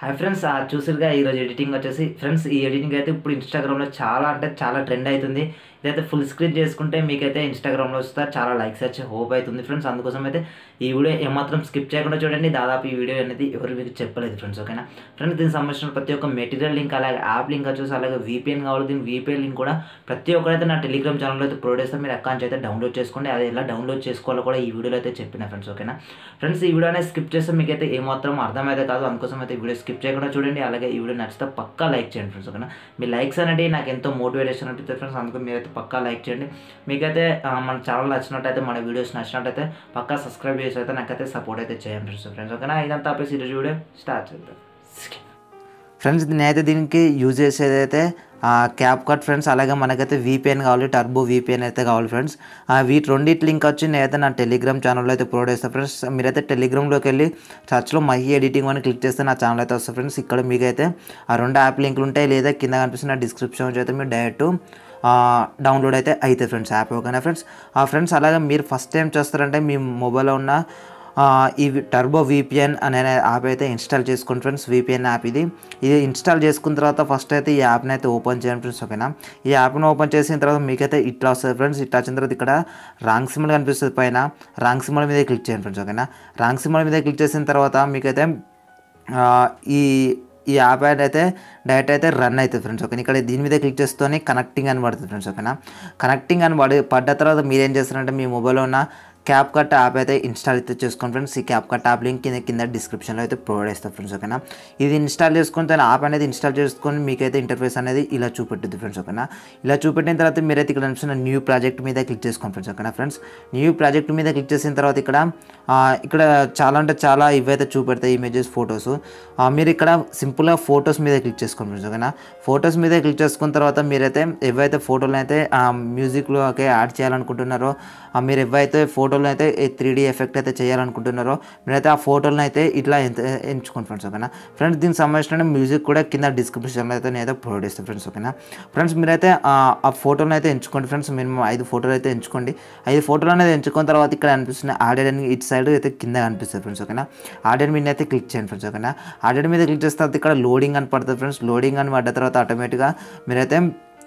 Hi friends, చూసారుగా ఈరోజు editing వచ్చేసి ఫ్రెండ్స్. ఈ ఎడిటింగ్ అయితే ఇప్పుడు ఇన్స్టాగ్రామ్లో చాలా అంటే చాలా ట్రెండ్ అవుతుంది. ఇదైతే ఫుల్ స్క్రీన్ చేసుకుంటే మీకైతే ఇన్స్టాగ్రామ్లో వస్తే చాలా లైక్స్ వచ్చే హోప్ అవుతుంది ఫ్రెండ్స్. అందుకోసం అయితే ఈ వీడియో ఏమాత్రం స్కిప్ చేయకుండా చూడండి. దాదాపు ఈ వీడియో అనేది ఎవరు మీకు చెప్పలేదు ఫ్రెండ్స్, ఓకేనా ఫ్రెండ్స్. దీనికి సంబంధించిన ప్రతి ఒక్క మెటీరియల్ లింక్, అలాగే యాప్ లింక్ వచ్చేసి, అలాగే VPN కావాలి. దీని VPN లింక్ కూడా ప్రతి ఒక్కరైతే నా టెలిగ్రామ్ ఛానల్లో అయితే ప్రొవైడ్ చేస్తాను. మీరు అకౌంట్ అయితే డౌన్లోడ్ చేసుకోండి. అది ఎలా డౌన్లోడ్ చేసుకోవాలో కూడా ఈ వీడియోలో అయితే చెప్పిన ఫ్రెండ్స్, ఓకేనా ఫ్రెండ్స్. ఈ వీడియో అనేది స్కిప్ చేస్తే మీకైతే ఏమాత్రం అర్థమైతే కాదు. అందుకోసం అయితే ఈ వీడియో స్కిప్ చేయకుండా చూడండి. అలాగే ఈ వీడియో నచ్చితే పక్కా లైక్ చేయండి ఫ్రెండ్స్, ఓకేనా. మీ లైక్స్ అనేది నాకు ఎంతో మోటివేషన్ అనిపిస్తుంది ఫ్రెండ్స్. అందుకు మీరైతే పక్కా లైక్ చేయండి. మీకైతే మన ఛానల్ నచ్చినట్టయితే, మన వీడియోస్ నచ్చినట్టయితే పక్కా సబ్స్క్రైబ్ చేసి అయితే నాకైతే సపోర్ట్ అయితే చేయండి ఫ్రెండ్స్, ఓకేనా. ఇదంతా ఆపేసి ఈరోజు వీడియో స్టార్ట్ చేద్దాం ఫ్రెండ్స్. నేనైతే దీనికి యూజ్ చేసేదైతే క్యాప్కట్ ఫ్రెండ్స్. అలాగే మనకైతే VPN కావాలి, టర్బో VPN అయితే కావాలి ఫ్రెండ్స్. వీటి రెండింటి లింక్ వచ్చి నేనైతే నా టెలిగ్రామ్ ఛానల్లో అయితే ప్రొవైడ్ చేస్తాను ఫ్రెండ్స్. మీరైతే టెలిగ్రామ్లోకి వెళ్ళి సర్చ్లో మహి ఎడిటింగ్ అని క్లిక్ చేస్తే నా ఛానల్ అయితే వస్తుంది ఫ్రెండ్స్. ఇక్కడ మీకైతే ఆ రెండు యాప్ లింకులు ఉంటాయి, లేదా కింద కనిపిస్తున్న డిస్క్రిప్షన్ నుంచి అయితే మీరు డైరెక్ట్ డౌన్లోడ్ అయితే అవుతుంది ఫ్రెండ్స్ యాప్, ఓకేనా ఫ్రెండ్స్. ఫ్రెండ్స్ అలాగే మీరు ఫస్ట్ టైం చేస్తారంటే మీ మొబైల్లో ఉన్న ఈ టర్బో VPN అనే యాప్ అయితే ఇన్స్టాల్ చేసుకోండి ఫ్రెండ్స్. VPN యాప్ ఇది ఇన్స్టాల్ చేసుకున్న తర్వాత ఫస్ట్ అయితే ఈ యాప్ని అయితే ఓపెన్ చేయండి ఫ్రెండ్స్, ఓకేనా. ఈ యాప్ని ఓపెన్ చేసిన తర్వాత మీకైతే ఇట్లా వస్తుంది ఫ్రెండ్స్. ఇట్లా వచ్చిన తర్వాత ఇక్కడ రాంగ్ సింబల్ కనిపిస్తుంది పైన. రాంగ్ సింబల్ మీద క్లిక్ చేయండి ఫ్రెండ్స్, ఓకేనా. రాంగ్ సింబల్ మీద క్లిక్ చేసిన తర్వాత మీకైతే ఈ ఈ యాప్ అయితే డైరెక్ట్ అయితే రన్ అవుతుంది ఫ్రెండ్స్, ఓకే. ఇక్కడ దీని మీద క్లిక్ చేస్తూనే కనెక్టింగ్ అని పడుతుంది ఫ్రెండ్స్, ఓకేనా. కనెక్టింగ్ అని పడ్డ తర్వాత మీరు ఏం చేస్తారంటే మీ మొబైల్లో ఉన్న క్యాప్కట్ యాప్ అయితే ఇన్స్టాల్ అయితే చేసుకోండి ఫ్రెండ్స్. ఈ క్యాప్కట్ యాప్ లింక్ కింద డిస్క్రిప్షన్లో అయితే ప్రొవైడ్ చేస్తాను ఫ్రెండ్స్, ఓకేనా. ఇది ఇన్స్టాల్ చేసుకుని దాని యాప్ అనేది ఇన్స్టాల్ చేసుకొని మీకైతే ఇంటర్ఫేస్ అనేది ఇలా చూపెట్టుద్ది ఫ్రెండ్స్, ఓకేనా. ఇలా చూపెట్టిన తర్వాత మీరైతే ఇక్కడ కనిపిస్తున్న న్యూ ప్రాజెక్ట్ మీద క్లిక్ చేసుకోండి ఫ్రెండ్స్, ఓకేనా ఫ్రెండ్స్. న్యూ ప్రాజెక్ట్ మీద క్లిక్ చేసిన తర్వాత ఇక్కడ చాలా అంటే చాలా ఇవైతే చూపెడతాయి ఇమేజెస్, ఫొటోస్. మీరు ఇక్కడ సింపుల్గా ఫొటోస్ మీద క్లిక్ చేసుకోండి ఫ్రెండ్స్, ఓకేనా. ఫొటోస్ మీద క్లిక్ చేసుకున్న తర్వాత మీరైతే ఏవైతే ఫోటోలను అయితే మ్యూజిక్లోకి యాడ్ చేయాలనుకుంటున్నారో, మీరు ఏవైతే ఫోటోలను అయితే 3D ఎఫెక్ట్ అయితే చేయాలనుకుంటున్నారో మీరైతే ఆ ఫోటోలను అయితే ఇట్లా ఎంచుకోండి ఫ్రెండ్స్, ఓకేనా ఫ్రెండ్స్. దీనికి సంబంధించిన మ్యూజిక్ కూడా కింద డిస్క్రిప్షన్లో అయితే నేనైతే ప్రొవైడ్ చేస్తాను ఫ్రెండ్స్, ఓకేనా ఫ్రెండ్స్. మీరైతే ఆ ఫోటోలను అయితే ఎంచుకోండి ఫ్రెండ్స్. మినిమం 5 ఫోటోలు అయితే ఎంచుకోండి. 5 ఫోటోలు అనేది ఎంచుకున్న తర్వాత ఇక్కడ అనిపిస్తుంది ఆడెడ్ అని ఇటు సైడ్ అయితే కింద కనిపిస్తుంది ఫ్రెండ్స్, ఓకేనా. ఆడెడ్ మీద అయితే క్లిక్ చేయండి ఫ్రెండ్స్, ఓకేనా. ఆడెడ్ మీద క్లిక్ చేసిన తర్వాత ఇక్కడ లోడింగ్ అని పడుతుంది ఫ్రెండ్స్. లోడింగ్ అని పడ్డ తర్వాత ఆటోమేటిక్గా మీరైతే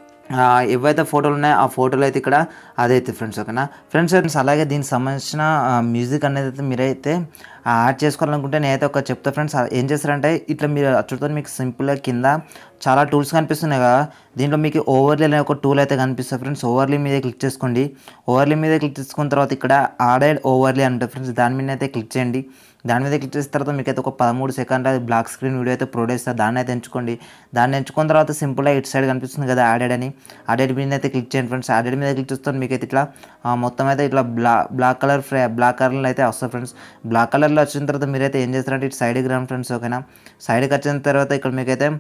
ఏవైతే ఫోటోలు ఉన్నాయో ఆ ఫోటోలు అయితే ఇక్కడ అదైతే ఫ్రెండ్స్, ఓకేనా ఫ్రెండ్స్. అలాగే దీనికి సంబంధించిన మ్యూజిక్ అనేది అయితే మీరైతే యాడ్ చేసుకోవాలనుకుంటే నేనైతే ఒక చెప్తా ఫ్రెండ్స్. ఏం చేస్తారంటే ఇట్లా మీరు చూడతారు, మీకు సింపుల్గా కింద చాలా టూల్స్ కనిపిస్తున్నాయి కదా. దీంట్లో మీకు ఓవర్లీ అనే ఒక టూల్ అయితే కనిపిస్తుంది ఫ్రెండ్స్. ఓవర్లీ మీద క్లిక్ చేసుకోండి. ఓవర్లీ మీద క్లిక్ చేసుకున్న తర్వాత ఇక్కడ ఆడెడ్ ఓవర్లీ అంటే ఫ్రెండ్స్ దాని మీద అయితే క్లిక్ చేయండి. దాని మీద క్లిక్ చేసిన తర్వాత మీకైతే ఒక 13 సెకండ్ల బ్లాక్ స్క్రీన్ వీడియో అయితే ప్రొవైడ్ చేస్తారు. దాన్ని అయితే ఎంచుకోండి. దాన్ని ఎంచుకున్న తర్వాత సింపుల్గా ఇటు సైడ్ కనిపిస్తుంది కదా యాడెడ్ అని, యాడెడ్ మీద అయితే క్లిక్ చేయండి ఫ్రెండ్స్. యాడెడ్ మీద క్లిక్ చేస్తాను మీకైతే ఇట్లా మొత్తం అయితే ఇట్లా బ్లాక్ కలర్లో అయితే వస్తుంది ఫ్రెండ్స్. బ్లాక్ కలర్లో వచ్చిన తర్వాత మీరైతే ఏం చేస్తారంటే ఇటు సైడ్కి రాను ఫ్రెండ్స్, ఓకేనా. సైడ్కి వచ్చిన తర్వాత ఇక్కడ మీకైతే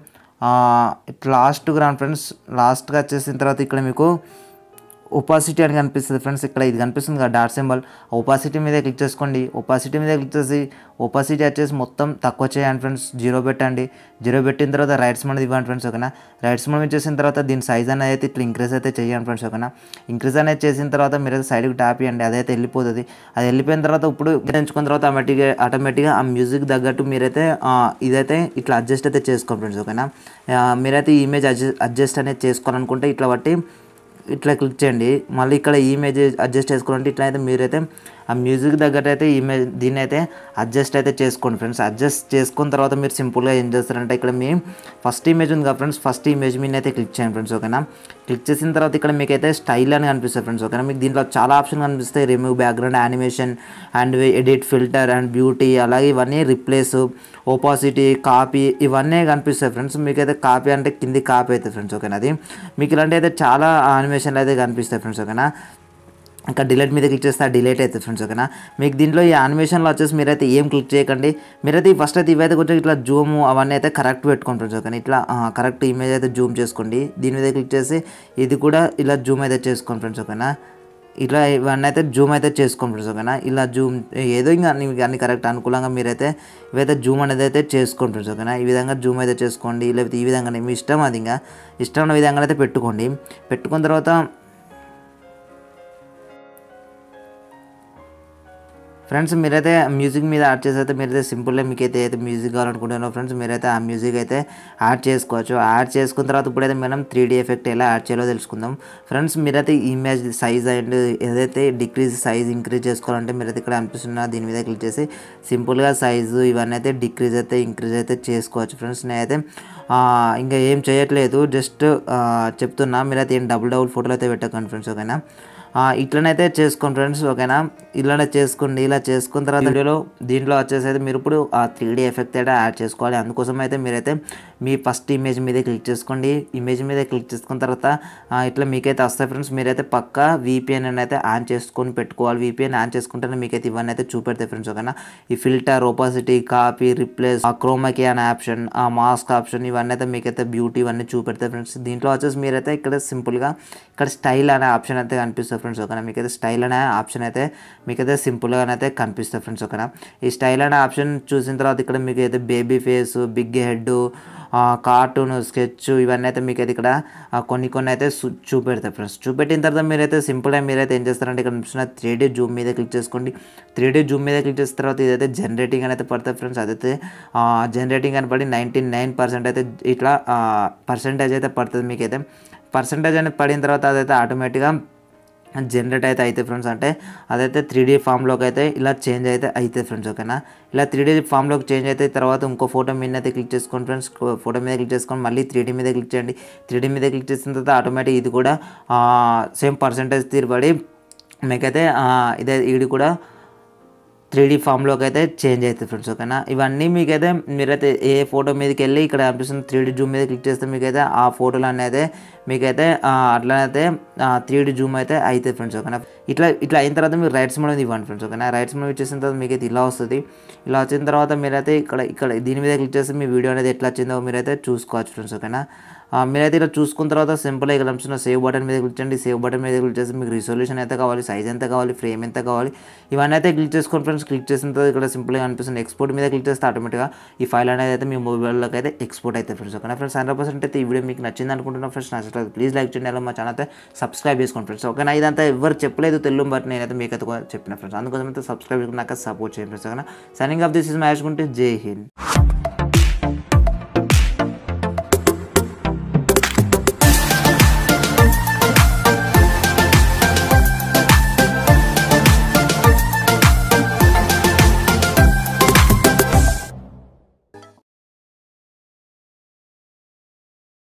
లాస్ట్కి రాను ఫ్రెండ్స్. లాస్ట్గా వచ్చేసిన తర్వాత ఇక్కడ మీకు ఒపాసిటీ అని కనిపిస్తుంది ఫ్రెండ్స్. ఇక్కడ ఇది కనిపిస్తుంది కదా డాట్ సింబల్, ఒపాసిటీ మీద క్లిక్ చేసుకోండి. ఒపాసిటీ మీద క్లిక్ చేసి ఒపాసిటీ వచ్చేసి మొత్తం తక్కువ చేయండి ఫ్రెండ్స్. 0 పెట్టండి. 0 పెట్టిన తర్వాత రైట్స్ మనది ఇవ్వండి ఫ్రెండ్స్, ఓకేనా. రైట్స్ మనం చేసిన తర్వాత దీని సైజ్ అనేది అయితే ఇట్లా ఇంక్రీజ్ అయితే చేయండి ఫ్రెండ్స్, ఓకేనా. ఇంక్రీజ్ అనేది చేసిన తర్వాత మీరు సైడ్కి ట్యాప్ చేయండి. అదైతే వెళ్ళిపోతుంది. అది వెళ్ళిపోయిన తర్వాత ఇప్పుడు ఎంచుకున్న తర్వాత ఆటోమేటిక్గా ఆ మ్యూజిక్ తగ్గట్టు మీరైతే ఇదైతే ఇట్లా అడ్జస్ట్ అయితే చేసుకోండి ఫ్రెండ్స్, ఓకేనా. మీరైతే ఈ ఇమేజ్ అడ్జస్ట్ అనేది చేసుకోవాలనుకుంటే ఇట్లా బట్టి ఇట్లా క్లిక్ చేయండి. మళ్ళీ ఇక్కడ ఇమేజ్ అడ్జస్ట్ చేసుకోవాలంటే ఇట్లా అయితే మీరైతే ఆ మ్యూజిక్ తగ్గట్టు అయితే ఇమేజ్ దీన్ని అయితే అడ్జస్ట్ అయితే చేసుకోండి ఫ్రెండ్స్. అడ్జస్ట్ చేసుకున్న తర్వాత మీరు సింపుల్గా ఏం చేస్తారంటే ఇక్కడ మీ ఫస్ట్ ఇమేజ్ ఉంది కదా ఫ్రెండ్స్, ఫస్ట్ ఇమేజ్ మీద అయితే క్లిక్ చేయండి ఫ్రెండ్స్, ఓకేనా. క్లిక్ చేసిన తర్వాత ఇక్కడ మీకైతే స్టైల్ అని కనిపిస్తుంది ఫ్రెండ్స్, ఓకేనా. మీకు దీంట్లో చాలా ఆప్షన్ కనిపిస్తాయి. Remove background, animation and edit, filter and beauty, అలాగే ఇవన్నీ రిప్లేస్, ఓపాసిటీ, కాపీ ఇవన్నీ కనిపిస్తాయి ఫ్రెండ్స్. మీకైతే కాపీ అంటే కింది కాపీ అవుతుంది ఫ్రెండ్స్, ఓకేనా. అది మీకు ఇలాంటి అయితే చాలా యానిమేషన్లు అయితే కనిపిస్తాయి ఫ్రెండ్స్, ఓకేనా. ఇంకా డిలీట్ మీద క్లిక్ చేస్తే డిలీట్ అవుతుంది ఫ్రెండ్స్, ఓకేనా. మీకు దీంట్లో ఈ యానిమేషన్లో వచ్చేసి మీరైతే ఏం క్లిక్ చేయకండి. మీరైతే ఫస్ట్ అయితే ఇవైతే కొంచెం ఇట్లా జూమ్ అవన్నీ అయితే కరెక్ట్ పెట్టుకోండి ఫ్రెండ్స్, ఓకేనా. ఇట్లా కరెక్ట్ ఇమేజ్ అయితే జూమ్ చేసుకోండి. దీని మీద క్లిక్ చేసి ఇది కూడా ఇలా జూమ్ అయితే చేసుకోండి ఫ్రెండ్స్, ఓకేనా. ఇట్లా ఇవన్నీ అయితే జూమ్ అయితే చేసుకోండి ఫ్రెండ్స్, ఓకేనా. ఇలా జూమ్ ఏదో ఇంకా అన్ని కరెక్ట్ అనుకూలంగా మీరైతే ఇవైతే జూమ్ అనేది అయితే చేసుకోండి ఫ్రెండ్స్, ఓకేనా. ఈ విధంగా జూమ్ అయితే చేసుకోండి, లేకపోతే ఈ విధంగా మీ ఇష్టం, అది ఇంకా ఇష్టమైన విధంగా అయితే పెట్టుకోండి. పెట్టుకున్న తర్వాత ఫ్రెండ్స్ మీరైతే మ్యూజిక్ మీద యాడ్ చేసి మీరైతే సింపుల్గా మీకైతే అయితే మ్యూజిక్ కావాలనుకుంటున్నారో ఫ్రెండ్స్ మీరైతే ఆ మ్యూజిక్ అయితే యాడ్ చేసుకోవచ్చు. యాడ్ చేసుకున్న తర్వాత ఇప్పుడైతే మనం 3D ఎఫెక్ట్ ఎలా యాడ్ చేయాలో తెలుసుకుందాం. ఫ్రెండ్స్ మీరైతే ఇమేజ్ సైజ్ అండ్ ఏదైతే డిక్రీజ్ సైజ్ ఇంక్రీజ్ చేసుకోవాలంటే మీరైతే ఇక్కడ అనిపిస్తున్న దీని మీద క్లిక్ చేసి సింపుల్గా సైజు ఇవన్నీ అయితే డిక్రీజ్ అయితే ఇంక్రీజ్ అయితే చేసుకోవచ్చు. ఫ్రెండ్స్ నేనైతే ఇంకా ఏం చేయట్లేదు, జస్ట్ చెప్తున్నా. మీరైతే ఏం డబుల్ ఫోటోలు అయితే పెట్టకండి ఫ్రెండ్స్, ఓకేనా. ఇట్లనైతే చేసుకోండి ఫ్రెండ్స్, ఓకేనా. ఇలానే చేసుకోండి. ఇలా చేసుకున్న తర్వాత దీంట్లో వచ్చేసి అయితే మీరు ఇప్పుడు ఆ 3D ఎఫెక్ట్ అయితే యాడ్ చేసుకోవాలి. అందుకోసం అయితే మీరైతే మీ ఫస్ట్ ఇమేజ్ మీద క్లిక్ చేసుకోండి. ఇమేజ్ మీద క్లిక్ చేసుకున్న తర్వాత ఇట్లా మీకైతే వస్తాయి ఫ్రెండ్స్. మీరైతే పక్కా VPN అయితే ఆన్ చేసుకొని పెట్టుకోవాలి. VPN ఆన్ చేసుకుంటేనే మీకైతే ఇవన్నీ అయితే చూపెడతాయి ఫ్రెండ్స్, ఓకేనా. ఈ filter, opacity, copy, replace, chroma key అనే ఆప్షన్, మాస్క్ ఆప్షన్ ఇవన్నీ అయితే మీకైతే బ్యూటీ ఇవన్నీ చూపెడతాయి ఫ్రెండ్స్. దీంట్లో వచ్చేసి మీరైతే ఇక్కడ సింపుల్గా ఇక్కడ స్టైల్ అనే ఆప్షన్ అయితే కనిపిస్తుంది ఫ్రెండ్స్, ఓకేనా. మీకైతే స్టైల్ అనే ఆప్షన్ అయితే మీకైతే సింపుల్గానైతే కనిపిస్తుంది ఫ్రెండ్స్, ఓకేనా. ఈ స్టైల్ అనే ఆప్షన్ చూసిన తర్వాత ఇక్కడ మీకు అయితే baby face, big head, cartoon, sketch ఇవన్నీ అయితే మీకైతే ఇక్కడ కొన్ని అయితే చూపెడతాయి ఫ్రెండ్స్. చూపెట్టిన తర్వాత మీరైతే సింపుల్గా మీరైతే ఏం చేస్తారంటే ఇక్కడ చూసిన 3D జూమ్ మీద క్లిక్ చేసుకోండి. 3D జూమ్ మీద క్లిక్ చేసిన తర్వాత ఇదైతే జనరేటింగ్ అనేది పడుతుంది ఫ్రెండ్స్. అదైతే జనరేటింగ్ అని పడి 99% అయితే ఇట్లా పర్సెంటేజ్ అయితే పడుతుంది. మీకైతే పర్సెంటేజ్ అనేది పడిన తర్వాత అదైతే ఆటోమేటిక్గా జనరేట్ అయితే అవుతాయి ఫ్రెండ్స్. అంటే అదైతే 3D ఫామ్లోకి అయితే ఇలా చేంజ్ అయితే అవుతాయి ఫ్రెండ్స్, ఓకేనా. ఇలా 3D ఫామ్లోకి చేంజ్ అయితే తర్వాత ఇంకో ఫోటో మీద అయితే క్లిక్ చేసుకోండి ఫ్రెండ్స్. ఫోటో మీద క్లిక్ చేసుకొని మళ్ళీ 3D మీద క్లిక్ చేయండి. 3D మీద క్లిక్ చేసిన తర్వాత ఆటోమేటిక్ ఇది కూడా సేమ్ పర్సెంటేజ్ తీరుబడి మీకైతే ఇది కూడా 3D ఫామ్లోకి అయితే చేంజ్ అవుతుంది ఫ్రెండ్స్, ఓకేనా. ఇవన్నీ మీకైతే మీరైతే ఏ ఫోటో మీదకి వెళ్ళి ఇక్కడ అనిపిస్తుంది 3D జూమ్ మీద క్లిక్ చేస్తే మీకైతే ఆ ఫోటోలు అనేది మీకైతే అట్లనైతే 3D జూమ్ అయితే అవుతుంది ఫ్రెండ్స్, ఓకేనా. ఇట్లా అయిన తర్వాత మీరు రైట్స్ మోడ్ ఇవ్వండి ఫ్రెండ్స్, ఓకేనా. రైట్స్ మోడ్ ఇచ్చేసిన తర్వాత మీకైతే ఇలా వస్తుంది. ఇలా వచ్చిన తర్వాత మీరైతే ఇక్కడ దీని మీద క్లిక్ చేస్తే మీ వీడియో అనేది ఎట్లా వచ్చిందో మీరైతే చూసుకోవచ్చు ఫ్రెండ్స్, ఓకేనా. మీరైతే ఇలా చూసుకున్న తర్వాత సింపుల్గా ఇక్కడ వచ్చిన సేవ్ బటన్ మీద క్లిక్ చేయండి. సేవ్ బటన్ మీద క్లిక్ చేసి మీకు రిజల్యూషన్ ఎంత కావాలి, సైజ్ ఎంత కావాలి, ఫ్రేమ్ ఎంత కావాలి ఇవన్నీ అయితే క్లిక్ చేసుకోండి ఫ్రెండ్స్. క్లిక్ చేసిన తర్వాత ఇక్కడ సింపుల్గా అనిపిస్తుంది ఎక్స్పోర్ట్ మీద క్లిక్ చేస్తే ఆటోమేటిక్గా ఈ ఫైల్ అనేది అయితే మీ మొబైల్లోకి అయితే ఎక్స్పోర్ట్ అవుతుంది ఫ్రెండ్స్, ఓకేనా. ఫ్రెండ్స్ 100% అయితే ఈ వీడియో మీకు నచ్చింది అనుకుంటున్నాను ఫ్రెండ్స్. నచ్చట్లేదు ప్లీజ్ లైక్ చేయండి, అలా మా ఛానల్ అయితే సబ్స్క్రైబ్ చేసుకోండి ఫ్రెండ్స్, ఓకేనా. ఇదంతా ఎవరు చెప్పలేదు తెలుగు, బట్ నేనైతే మీకైతే చెప్పిన ఫ్రెండ్స్. అందుకోసం అయితే సబ్స్క్రైబ్ చేసుకున్నాక సపోర్ట్ చేయండి ఫ్రెండ్స్, ఓకేనా. Signing off this is match. Jai Hind.